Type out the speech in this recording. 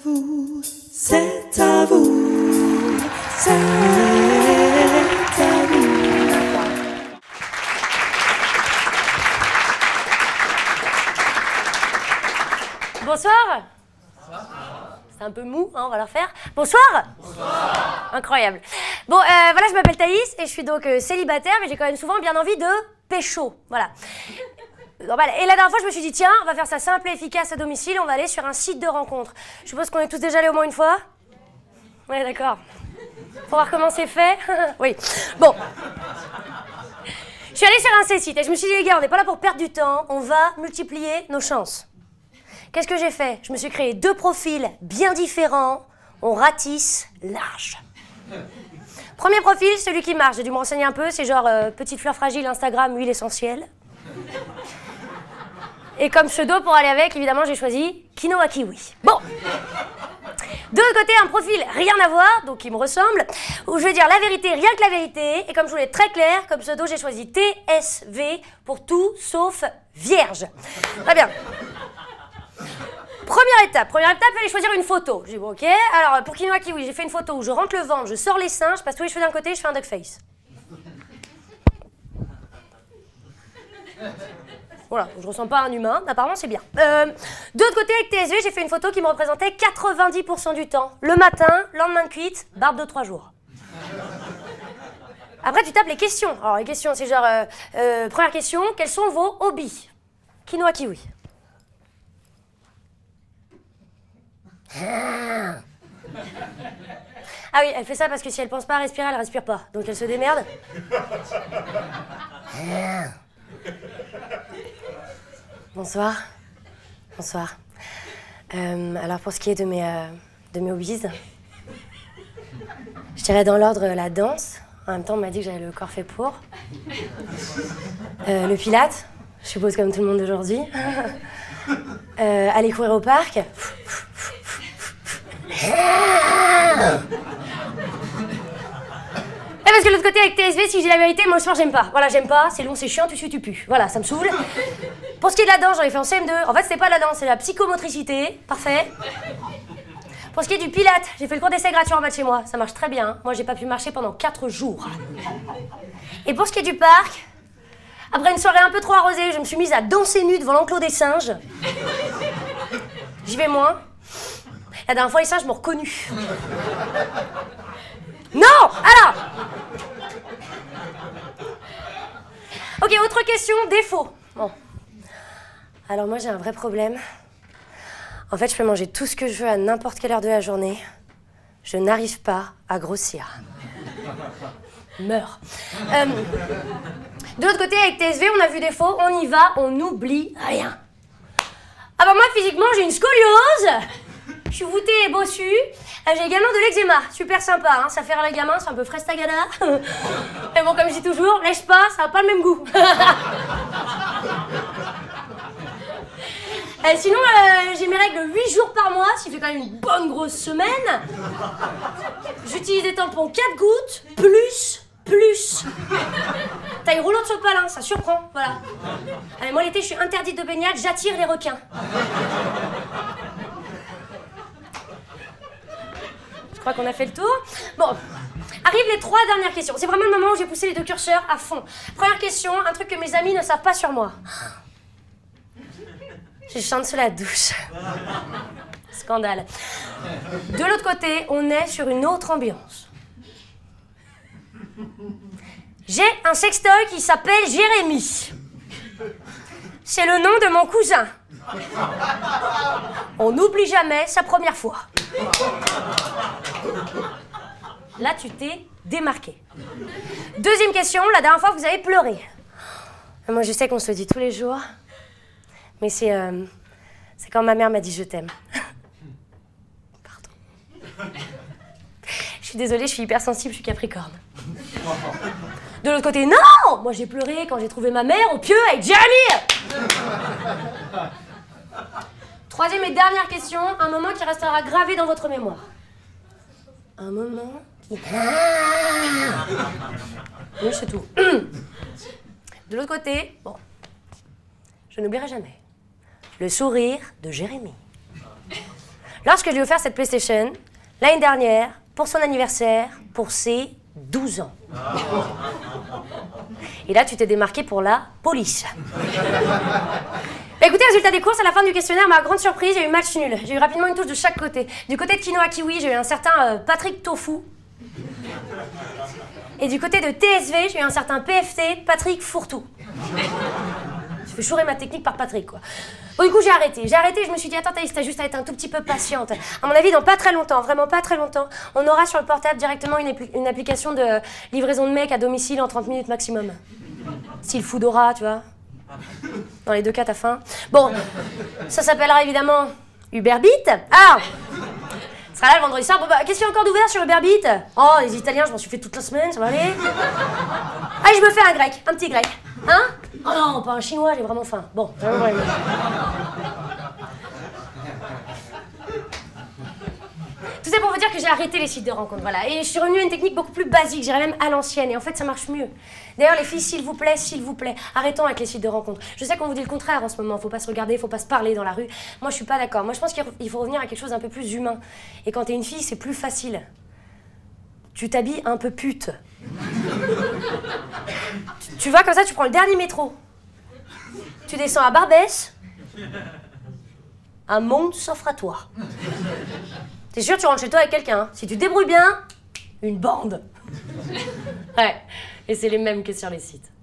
vous, c'est à vous, c'est à vous. Bonsoir. C'est un peu mou, hein, on va le refaire. Bonsoir. Bonsoir. Incroyable. Bon, voilà, je m'appelle Thaïs et je suis donc célibataire, mais j'ai quand même souvent bien envie de pécho. Voilà. Normal. Et la dernière fois, je me suis dit, tiens, on va faire ça simple et efficace à domicile, on va aller sur un site de rencontre. Je suppose qu'on est tous déjà allés au moins une fois? Ouais, d'accord. Pour voir comment c'est fait. Oui. Bon. Je suis allée sur un de ces sites et je me suis dit, les gars, on n'est pas là pour perdre du temps, on va multiplier nos chances. Qu'est-ce que j'ai fait? Je me suis créé 2 profils bien différents. On ratisse large. Premier profil, celui qui marche. J'ai dû me renseigner un peu. C'est genre petite fleur fragile, Instagram, huile essentielle. Et comme pseudo pour aller avec, évidemment, j'ai choisi quinoa kiwi. Bon. De l'autre côté, un profil rien à voir, donc qui me ressemble, où je vais dire la vérité, rien que la vérité. Et comme je voulais être très clair, comme pseudo, j'ai choisi TSV pour tout sauf vierge. Très bien. Première étape, il fallait choisir une photo. J'ai dit bon, ok. Alors, pour quinoa kiwi, j'ai fait une photo où je rentre le ventre, je sors les seins, je passe tous les cheveux d'un côté, je fais un duck face. Voilà, je ressemble pas à un humain, apparemment c'est bien. De l'autre côté, avec TSV, j'ai fait une photo qui me représentait 90% du temps. Le matin, lendemain de cuite, barbe de 3 jours. Après, tu tapes les questions. Alors, les questions, c'est genre, première question, quels sont vos hobbies? Quinoa kiwi. Ah oui, elle fait ça parce que si elle pense pas à respirer, elle respire pas. Donc elle se démerde. Bonsoir. Bonsoir. Alors pour ce qui est de mes hobbies, je dirais dans l'ordre la danse. En même temps, on m'a dit que j'avais le corps fait pour. Le pilate, je suppose comme tout le monde d'aujourd'hui. Aller courir au parc. Parce que de l'autre côté, avec TSV, si j'ai la vérité, moi le soir, j'aime pas. Voilà, j'aime pas, c'est long, c'est chiant, tu sues, tu pues. Voilà, ça me saoule. Pour ce qui est de la danse, j'en ai fait en CM2. En fait, c'était pas la danse, c'est la psychomotricité. Parfait. Pour ce qui est du pilate, j'ai fait le cours d'essai gratuit en bas de chez moi. Ça marche très bien. Moi, j'ai pas pu marcher pendant 4 jours. Et pour ce qui est du parc, après une soirée un peu trop arrosée, je me suis mise à danser nue devant l'enclos des singes. J'y vais moins. La dernière fois, les singes m'ont reconnu. Non! Alors! Ok, autre question, défaut. Bon. Alors moi, j'ai un vrai problème. En fait, je peux manger tout ce que je veux à n'importe quelle heure de la journée. Je n'arrive pas à grossir. Meurs. De l'autre côté, avec TSV, on a vu défaut, on y va, on n'oublie rien. Ah bah moi, physiquement, j'ai une scoliose. Je suis voûtée et bossue. J'ai également de l'eczéma. Super sympa, hein. Ça fait rire les gamins, c'est un peu frestagada. Mais bon, comme je dis toujours, lèche pas, ça n'a pas le même goût. Sinon, j'ai mes règles 8 jours par mois, ce qui fait quand même une bonne grosse semaine. J'utilise des tampons 4 gouttes, plus. Taille roulante sur le palin, ça surprend, voilà. Allez, moi l'été, je suis interdite de baignade, j'attire les requins. Je crois qu'on a fait le tour. Bon, arrivent les 3 dernières questions. C'est vraiment le moment où j'ai poussé les 2 curseurs à fond. Première question, un truc que mes amis ne savent pas sur moi. Je chante sous la douche. Scandale. De l'autre côté, on est sur une autre ambiance. J'ai un sextoy qui s'appelle Jérémy. C'est le nom de mon cousin. On n'oublie jamais sa première fois. Là, tu t'es démarqué. Deuxième question, la dernière fois, vous avez pleuré. Moi, je sais qu'on se le dit tous les jours, mais c'est quand ma mère m'a dit « je t'aime ». Pardon. Je suis désolée, je suis hypersensible, je suis capricorne. De l'autre côté, non! Moi, j'ai pleuré quand j'ai trouvé ma mère au pieu avec Jérémy. Troisième et dernière question, un moment qui restera gravé dans votre mémoire. Un moment qui... Oui, c'est tout. De l'autre côté, bon, je n'oublierai jamais le sourire de Jérémy. lorsque je lui ai offert cette PlayStation, l'année dernière, pour son anniversaire, pour ses 12 ans. Et là, tu t'es démarqué pour la police. Bah écoutez, résultat des courses, à la fin du questionnaire, ma grande surprise, il y a eu match nul. J'ai eu rapidement une touche de chaque côté. Du côté de Quinoa Kiwi, j'ai eu un certain Patrick Tofu. Et du côté de TSV, j'ai eu un certain PFT, Patrick Fourtou. Je fais chourer ma technique par Patrick, quoi. Bon, du coup, j'ai arrêté, je me suis dit, attends Thaïs, t'as juste à être un tout petit peu patiente. À mon avis, dans pas très longtemps, vraiment pas très longtemps, on aura sur le portable directement une application de livraison de mecs à domicile en 30 minutes maximum. Style Foodora, tu vois. Dans les deux cas, t'as faim. Bon, ça s'appellera évidemment Uberbeat. Ah, ce sera là le vendredi soir. Bon, bah, qu'est-ce qu'il y a encore d'ouvert sur Uberbeat? Oh, les Italiens, je m'en suis fait toute la semaine, ça va aller. Allez, je me fais un grec, un petit grec. Hein? Oh non, pas un chinois, j'ai vraiment faim. Bon, ça va vraiment. Tout ça pour vous dire que j'ai arrêté les sites de rencontres, voilà. Et je suis revenue à une technique beaucoup plus basique, j'irais même à l'ancienne. Et en fait, ça marche mieux. D'ailleurs, les filles, s'il vous plaît, arrêtons avec les sites de rencontres. Je sais qu'on vous dit le contraire en ce moment. Faut pas se regarder, faut pas se parler dans la rue. Moi, je suis pas d'accord. Moi, je pense qu'il faut revenir à quelque chose d'un peu plus humain. Et quand t'es une fille, c'est plus facile. Tu t'habilles un peu pute. Tu vas comme ça, tu prends le dernier métro. Tu descends à Barbès. Un monde s'offre à toi. T'es sûr, tu rentres chez toi avec quelqu'un. Hein. Si tu te débrouilles bien, une bande. Ouais, et c'est les mêmes que sur les sites.